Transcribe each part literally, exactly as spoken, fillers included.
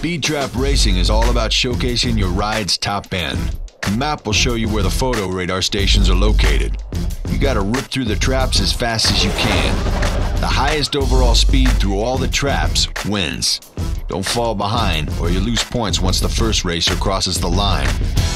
Speed Trap Racing is all about showcasing your ride's top end. The map will show you where the photo radar stations are located. You gotta rip through the traps as fast as you can. The highest overall speed through all the traps wins. Don't fall behind or you lose points once the first racer crosses the line.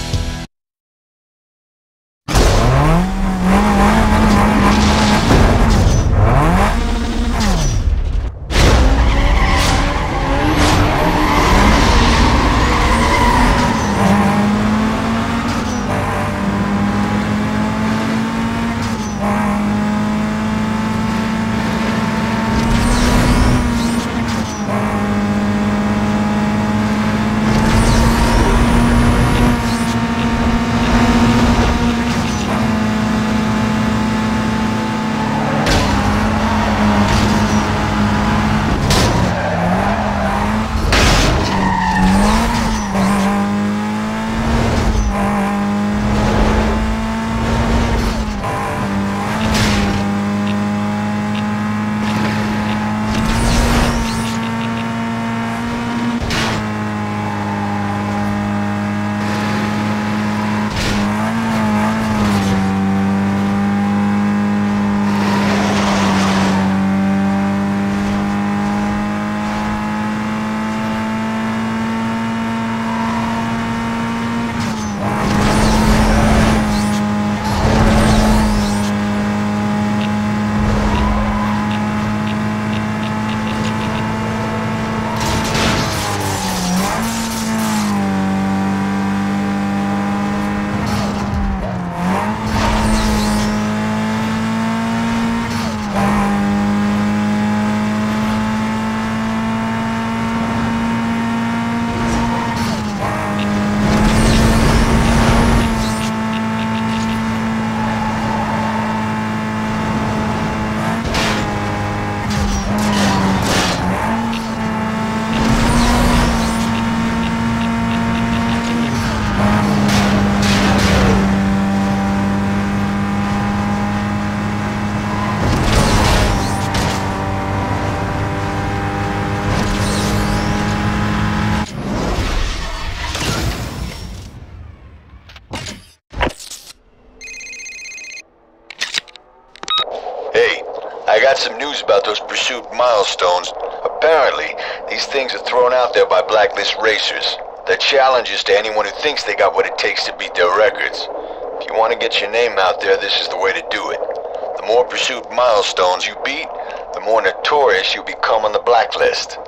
I got some news about those pursuit milestones. Apparently, these things are thrown out there by blacklist racers. They're challenges to anyone who thinks they got what it takes to beat their records. If you want to get your name out there, this is the way to do it. The more pursuit milestones you beat, the more notorious you become on the blacklist.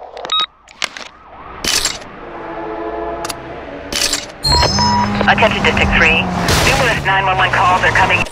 Attention District three. Numerous nine one one calls are coming.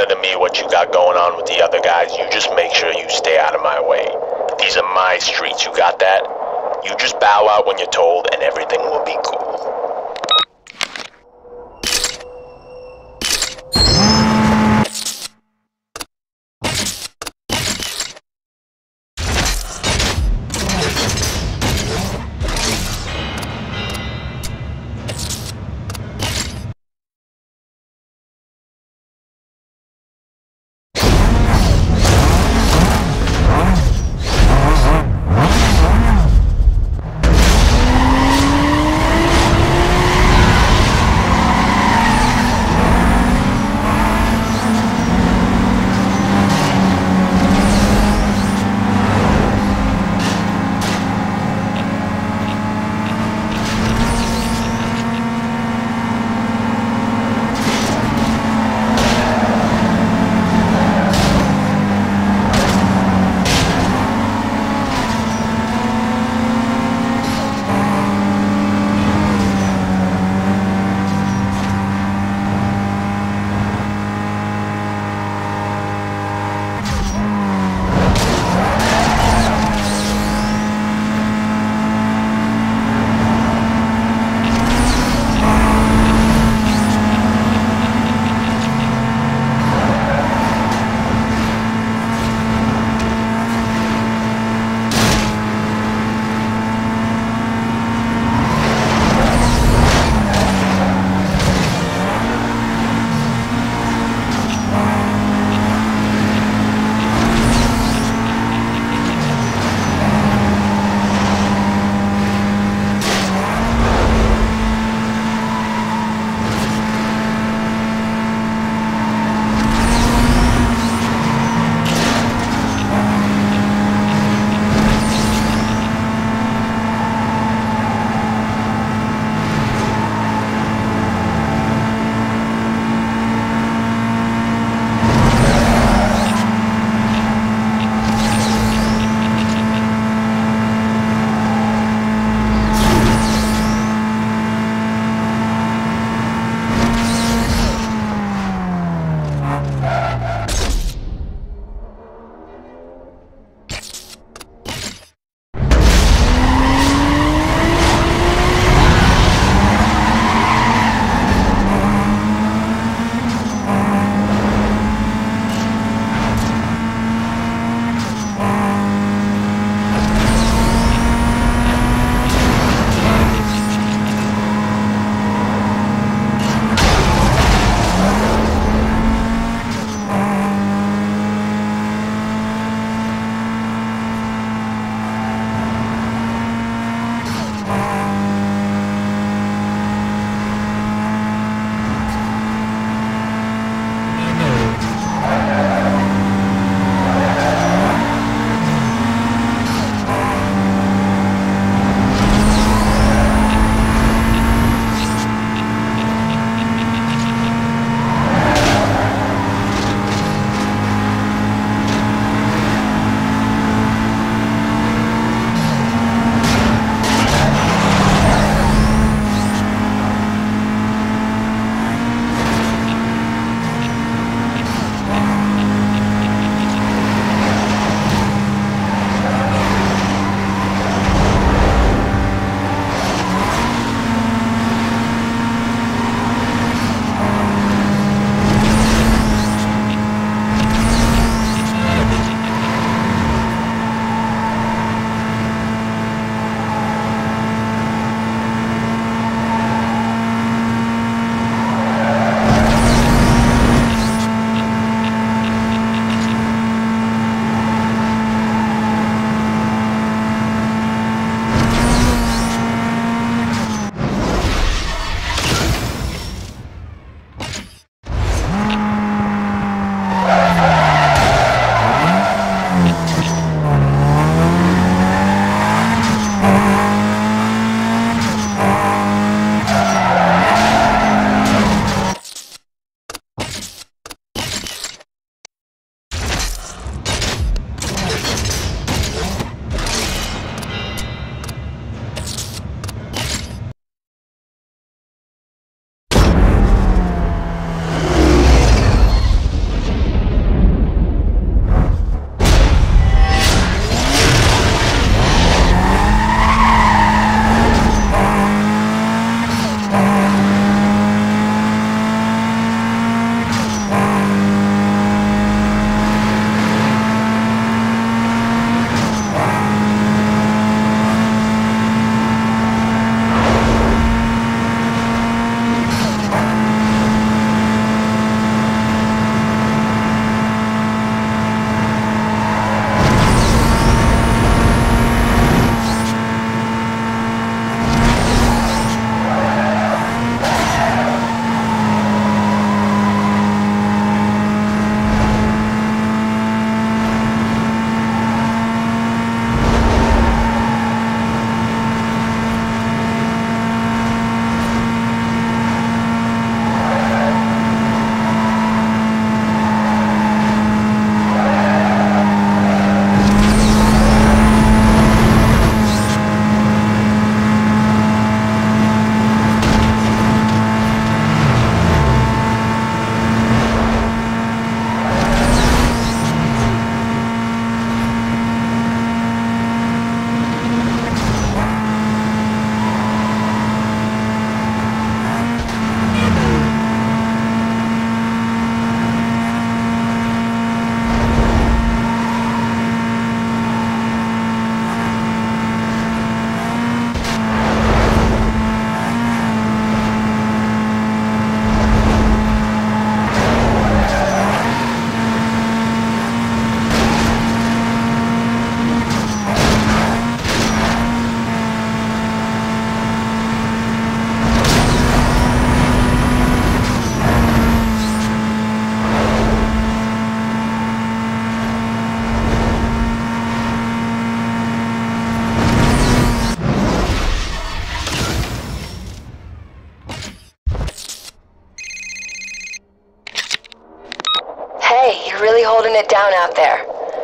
matter to me what you got going on with the other guys. You just make sure you stay out of my way. These are my streets, you got that? You just bow out when you're told and everything will be cool.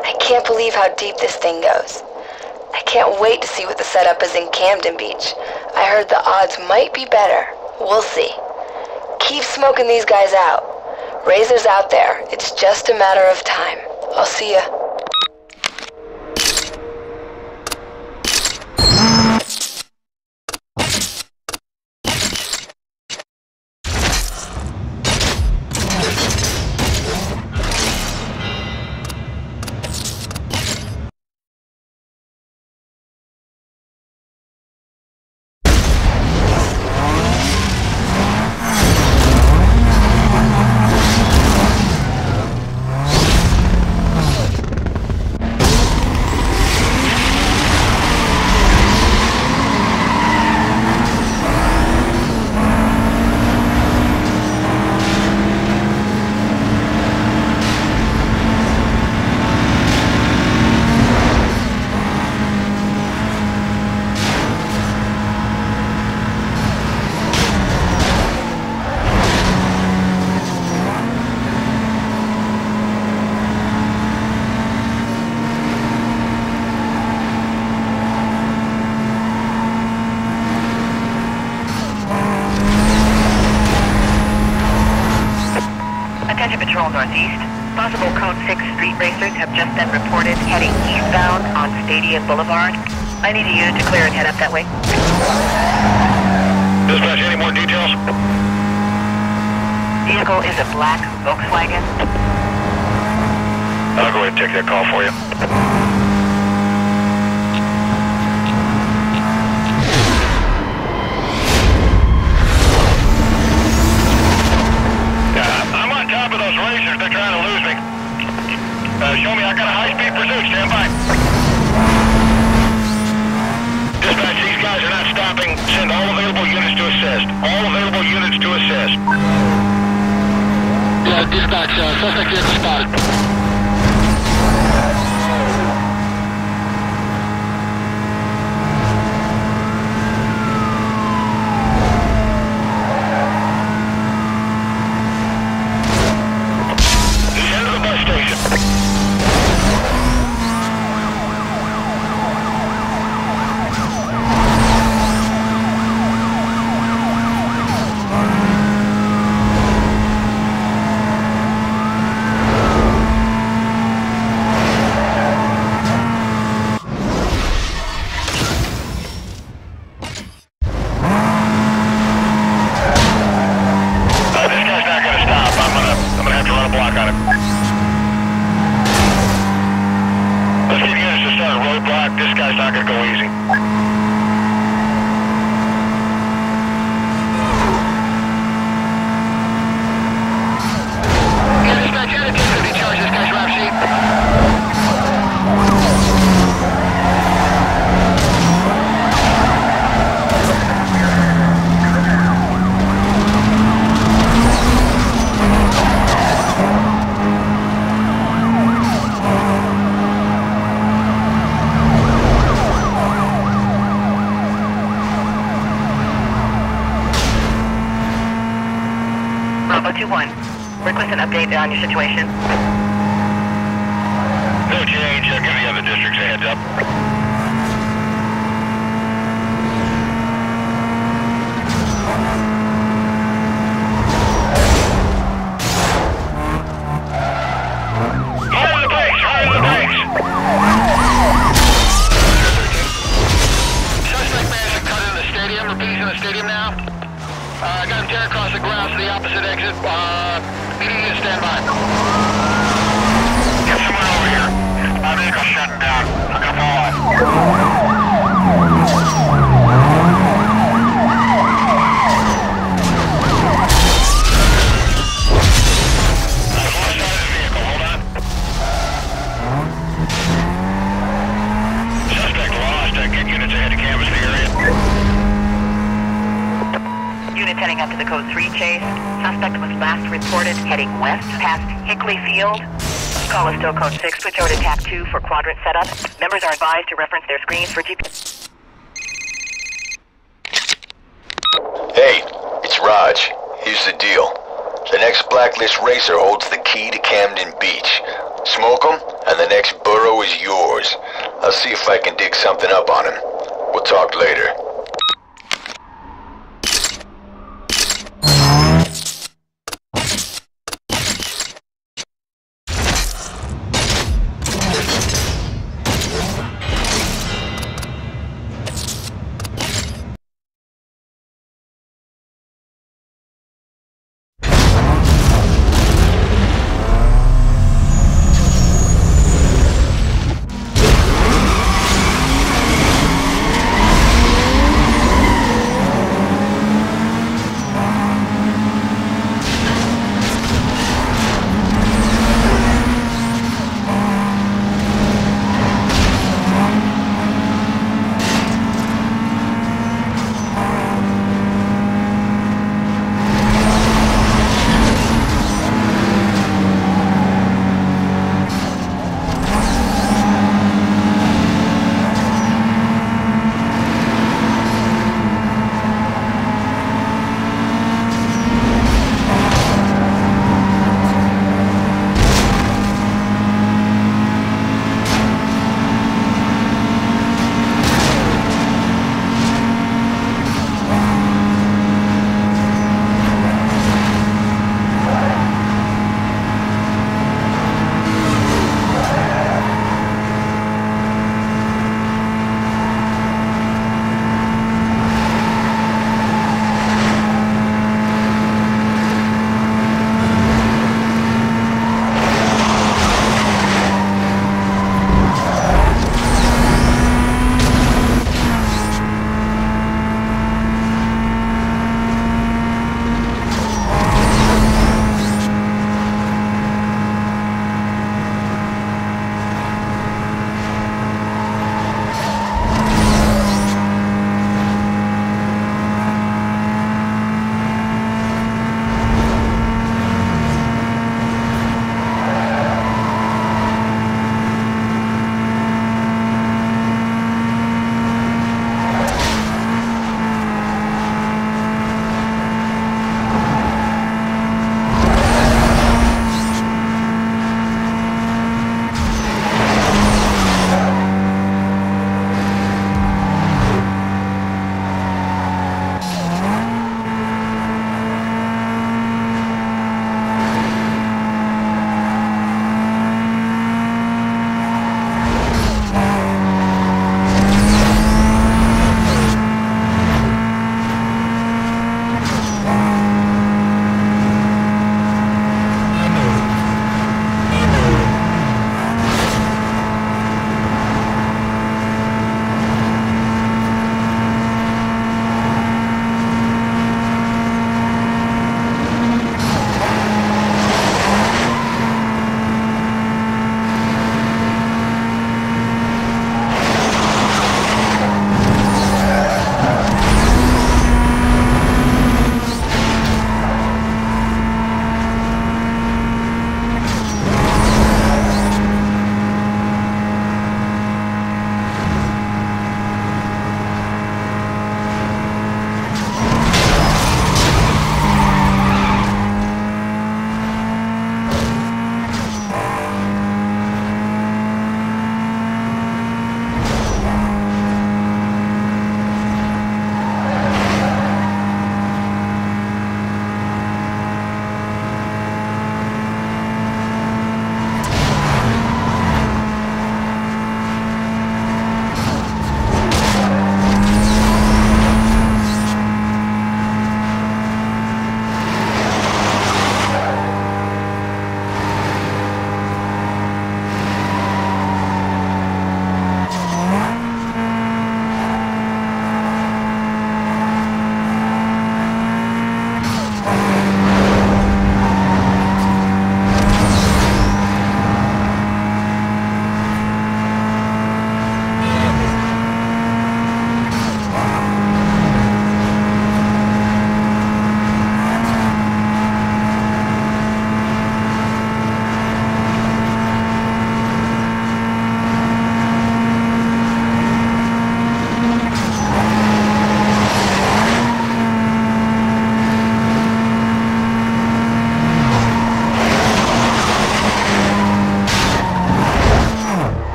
I can't believe how deep this thing goes. I can't wait to see what the setup is in Camden Beach. I heard the odds might be better. We'll see. Keep smoking these guys out. Razor's out there. It's just a matter of time. I'll see ya. Patrol Northeast. Possible Code six street racers have just been reported heading eastbound on Stadium Boulevard. I need a unit to clear and head up that way. Dispatch, any more details? Vehicle is a black Volkswagen. I'll go ahead and take that call for you. They're trying to lose me. Uh, show me, I got a high-speed pursuit. Stand by. Dispatch, these guys are not stopping. Send all available units to assist. All available units to assist. Yeah, dispatch, uh, suspect vehicle spotted. This guy's not gonna go easy. Yeah, dispatch, add a team to be charged. This guy's rap sheet. Bravo two one. Request an update on your situation. No change. I'll give the other districts a heads up. Higher the brakes! Higher the brakes! Suspect managed to cut in the stadium. Repeat, he's in the stadium now. Uh, I got him tear across the ground to the opposite exit. Uh, meeting you stand by. Get someone over here. My vehicle's shutting down. I'm gonna fall off. I've lost sight of the vehicle. Hold on. Suspect lost. Uh, get units ahead to canvass the area. Units heading up to the Code three chase. Suspect was last reported heading west past Hickley Field. Call is still Code six. Switch over to T A C two for quadrant setup. Members are advised to reference their screens for G P S. Hey, it's Raj. Here's the deal. The next Blacklist racer holds the key to Camden Beach. Smoke him, and the next burrow is yours. I'll see if I can dig something up on him. We'll talk later.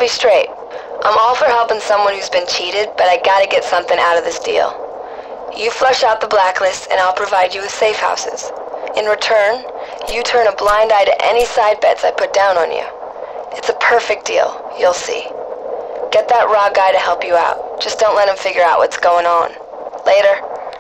me straight. I'm all for helping someone who's been cheated, but I gotta get something out of this deal. You flush out the blacklist, and I'll provide you with safe houses. In return, you turn a blind eye to any side bets I put down on you. It's a perfect deal, you'll see. Get that raw guy to help you out. Just don't let him figure out what's going on. Later.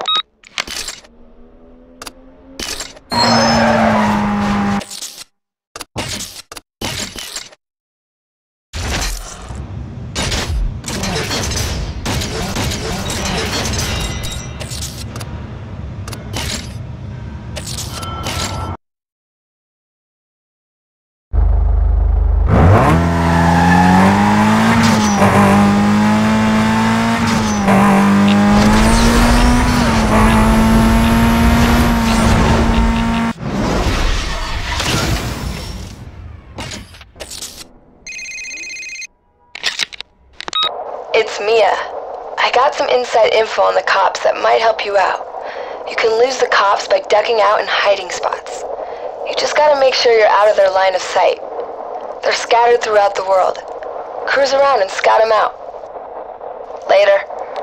It's Mia. I got some inside info on the cops that might help you out. You can lose the cops by ducking out in hiding spots. You just gotta make sure you're out of their line of sight. They're scattered throughout the world. Cruise around and scout them out. Later.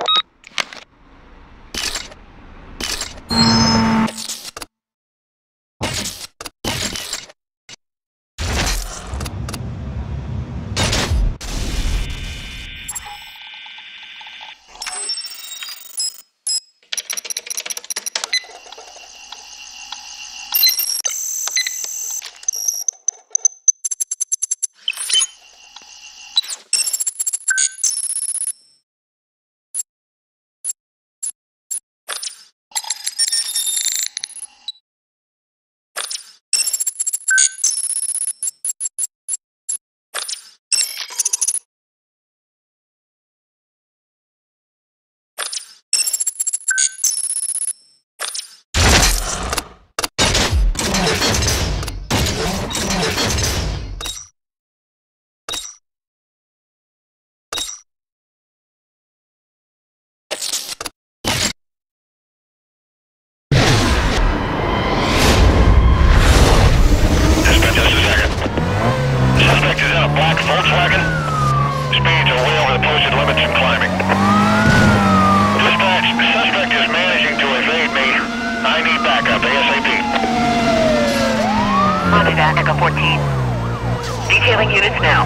Echo fourteen. Detailing units now.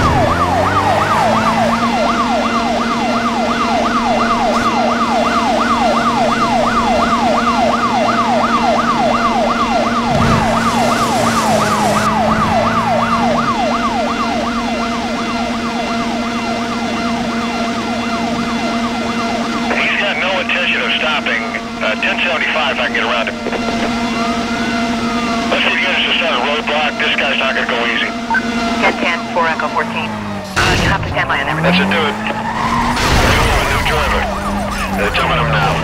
He's got no intention of stopping. Uh, ten seventy-five, if I can get around him. Let's see if you guys just start a roadblock. This guy's not going to go easy. ten ten, four Echo fourteen. Uh, you have to stand by on everything. That should do it. New driver. They're jumping him now.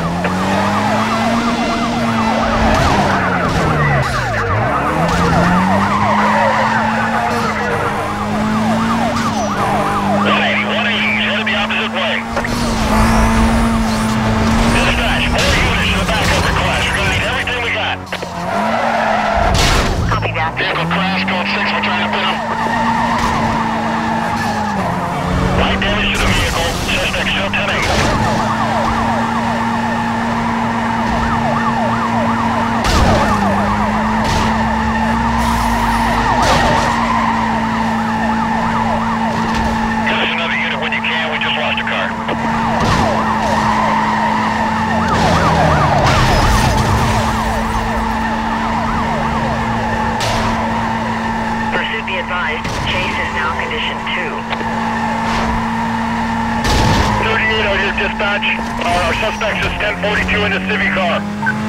one eighty, one eighty. He's headed the opposite way. Dispatch, four units in the backup request. We're going to need everything we got. Copy that. Vehicle crash, code six, we're trying to pin him. Light damage to the vehicle. Suspect still ten eight. Give us another unit when you can. We just lost a car. Pursuit be advised. Chase is now condition two. thirty-eight out here, dispatch. Uh, our suspect is ten forty-two in the Civic car.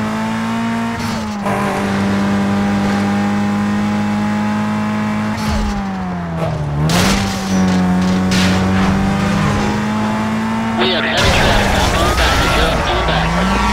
We have heavy traffic. I'm coming back. I'm coming back.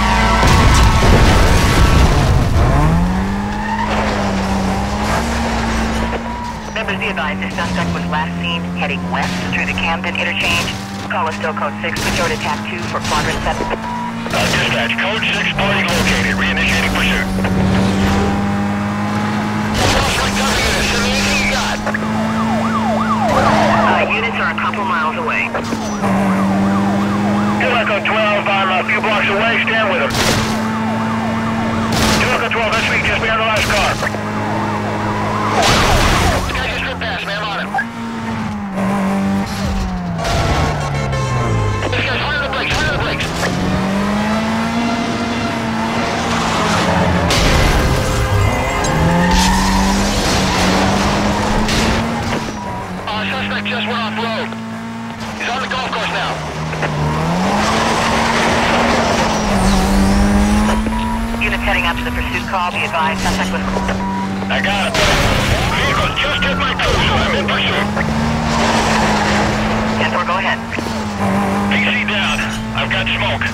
Members be advised, this suspect was last seen heading west through the Camden interchange. Call is still code six. Switch over to T A C two for quadrant seven. Uh, dispatch, code six, party located. Reinitiating pursuit. Cross recovering units. Send me anything you got. Uh, units are a couple miles away. two Echo twelve, I'm a few blocks away, stand with him. two Echo twelve, that's me, just behind the last car. This guy just ripped past me, I'm on him. This guy's hard on the brakes, hard on the brakes. Uh, suspect just went off road. He's on the golf course now. Units heading out to the pursuit call. Be advised, suspect was... I got it. Vehicle just hit my cruiser, I'm in pursuit. ten four, go ahead. P C down, I've got smoke.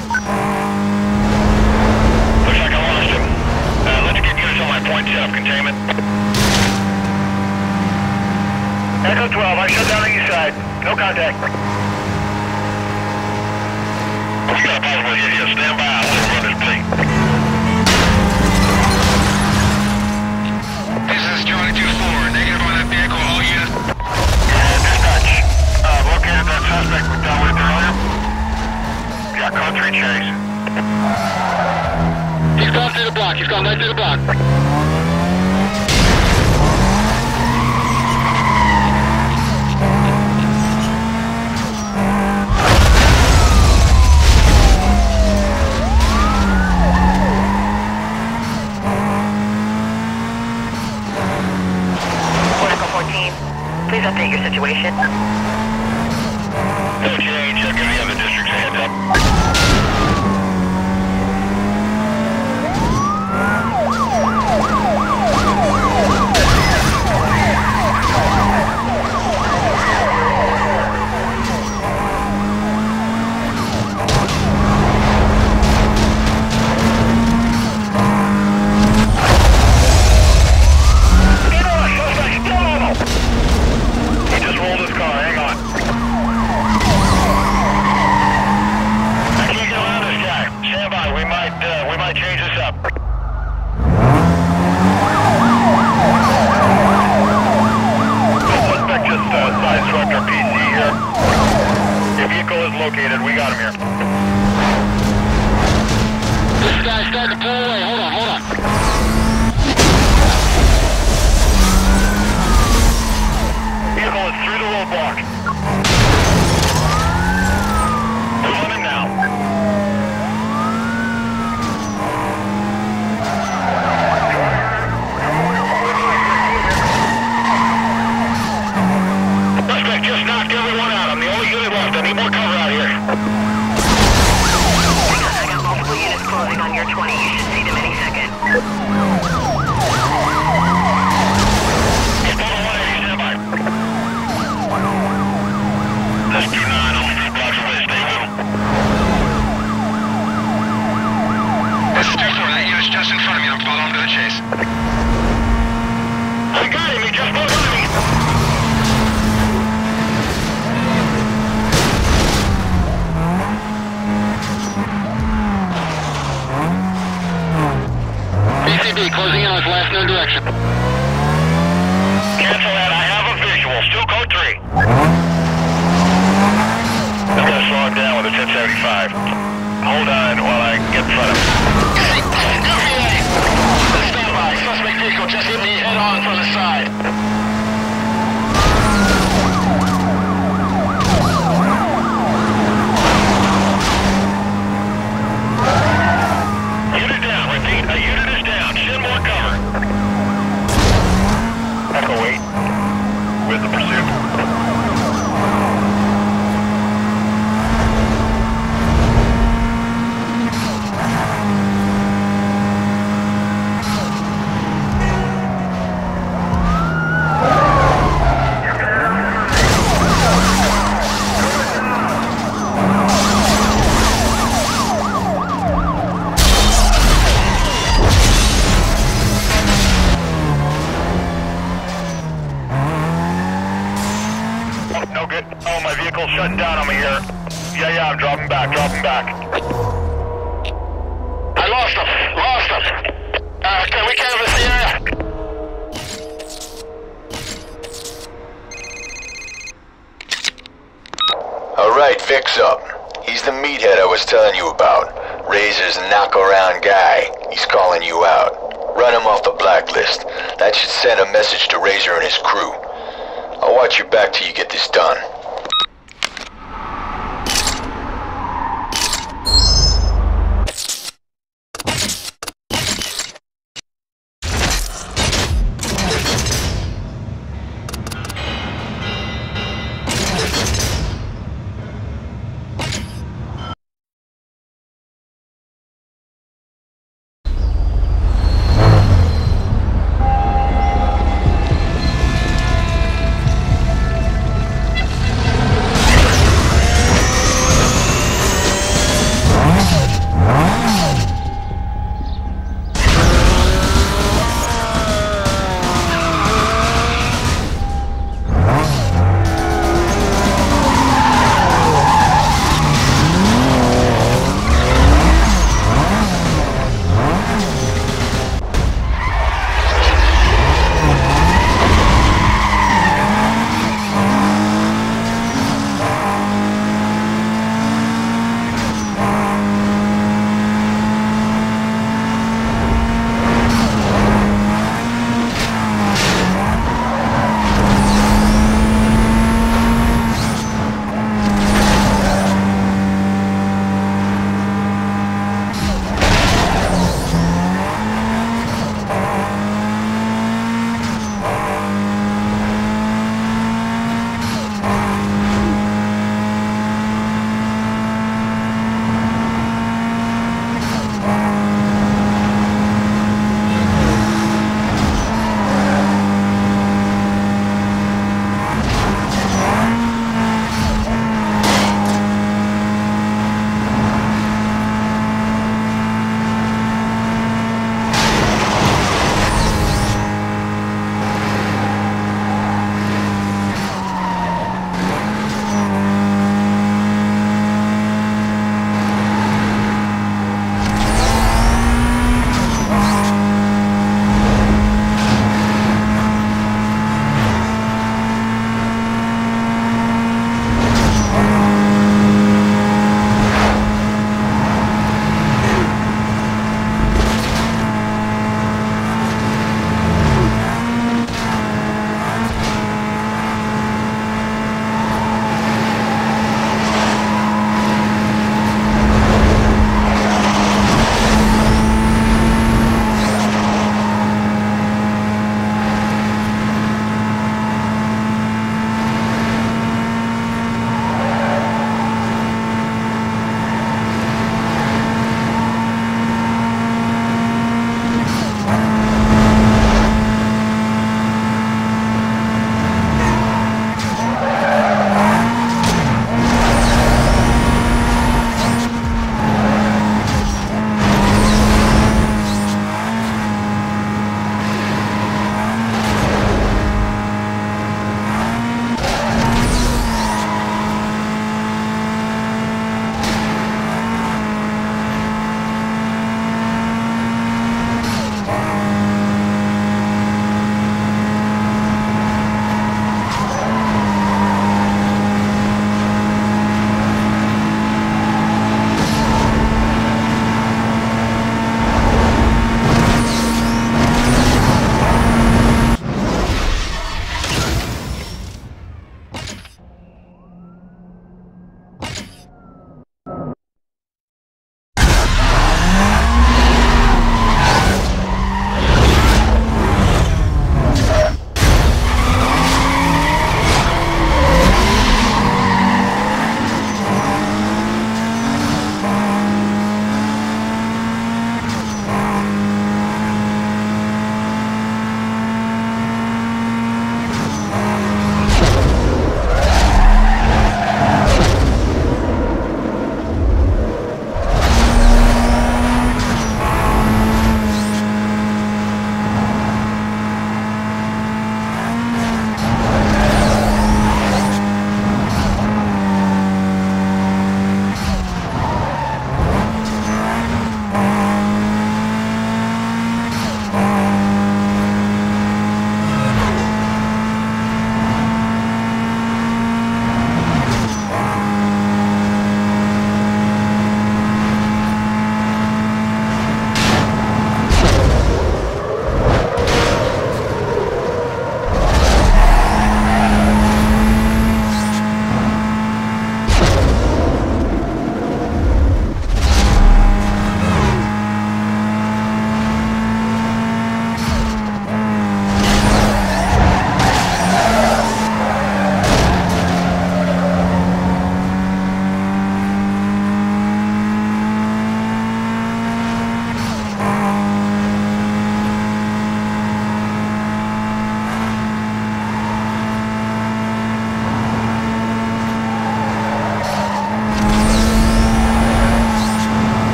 Looks like I lost him. Uh, let's get units on my point, set up containment. Echo twelve, I shut down the east side. No contact. We got a possible hit here. Stand by. I want to run this plate. This is Charlie two four. Negative on that vehicle, all units. And dispatch. Uh, located that suspect we dealt with earlier. Yeah, code three chase. He's gone through the block. He's gone right through the block. Please update your situation. No change. I'll give the other districts a heads up. Located, we got him here. This guy's starting to pull away. Hold on, hold on. Vehicle is through the roadblock. We're on him now. Suspect just knocked everyone out. I'm the only unit left. I need more cover out here. I got multiple units closing on your twenty. You should see them any second. This two nine, only three blocks away. Stay with him. This is two four. That unit's just in front of me. I'm following to the chase. I got him. He just pulled on me. B C B closing in on his last known direction. Cancel that. I have a visual. Still code three. I'm gonna slow him down with a ten seventy-five. Hold on while I get in front of him. Stand by. Suspect vehicle just hit me head on from the side. Unit down. Repeat. A unit is down. Send more cover. Echo eight. With the pursuit. No good. Oh, my vehicle's shutting down on me here. Yeah, yeah, I'm dropping back, dropping back. I lost him. Lost him. Uh, can we canvass the area? Fix Up. He's the meathead I was telling you about. Razor's knock-around guy. He's calling you out. Run him off the blacklist. That should send a message to Razor and his crew. I'll watch your back till you get this done.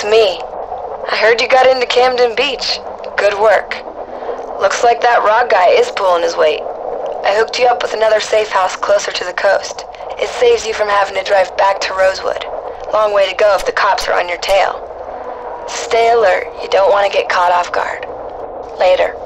It's me. I heard you got into Camden Beach. Good work. Looks like that Rod guy is pulling his weight. I hooked you up with another safe house closer to the coast. It saves you from having to drive back to Rosewood. Long way to go if the cops are on your tail. Stay alert. You don't want to get caught off guard. Later.